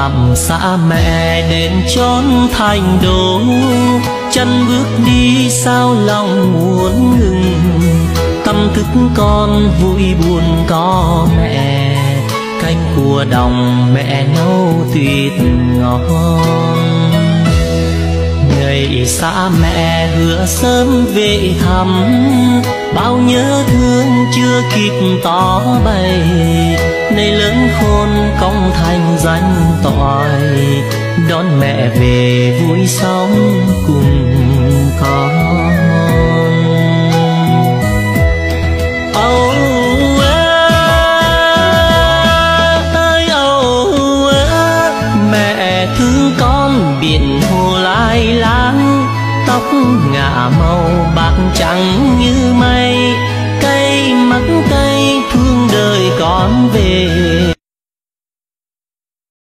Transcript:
dặm xa mẹ đến chốn thành đô, chân bước đi sao lòng muốn ngừng. Tâm thức con vui buồn có mẹ, canh cua đồng mẹ nấu tuyệt ngon. Ngày xa mẹ hứa sớm về thăm, bao nhớ thương chưa kịp tỏ bày. Nay lớn khôn công thành danh toại, đón mẹ về vui sống cùng con. Mẹ thương con biển hồ lai láng, tóc ngả màu bạc trắng như mây. Cây mắc cây thương đời con về,